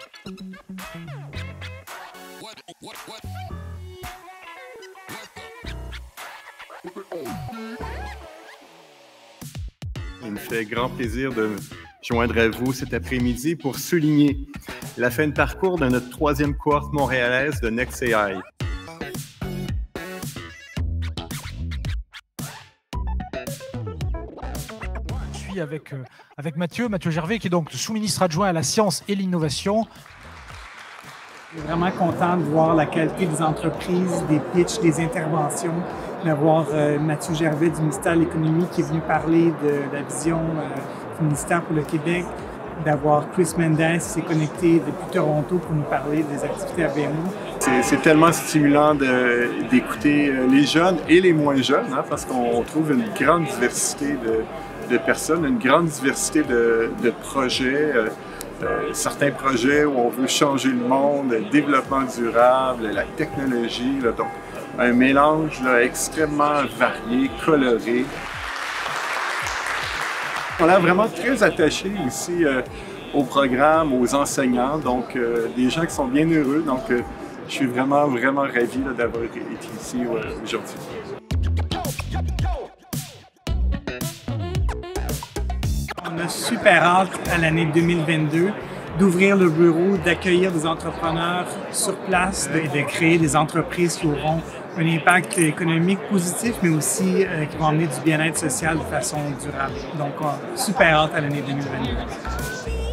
Il me fait grand plaisir de me joindre à vous cet après-midi pour souligner la fin de parcours de notre troisième cohorte montréalaise de NextAI. Je suis avec Mathieu Gervais, qui est donc sous-ministre adjoint à la science et l'innovation. Je suis vraiment content de voir la qualité des entreprises, des pitchs, des interventions, d'avoir Mathieu Gervais du ministère de l'Économie qui est venu parler de la vision du ministère pour le Québec, d'avoir Chris Mendes qui s'est connecté depuis Toronto pour nous parler des activités à BMO. C'est tellement stimulant d'écouter les jeunes et les moins jeunes, hein, parce qu'on trouve une grande diversité de personnes, une grande diversité de projets. Certains projets où on veut changer le monde, le développement durable, la technologie, là, donc un mélange là, extrêmement varié, coloré. On est vraiment très attachés ici au programme, aux enseignants, donc des gens qui sont bien heureux, donc je suis vraiment ravi là, d'avoir été ici aujourd'hui. On a super hâte à l'année 2022 d'ouvrir le bureau, d'accueillir des entrepreneurs sur place et de créer des entreprises qui auront un impact économique positif, mais aussi qui vont amener du bien-être social de façon durable. Donc, super hâte à l'année 2022.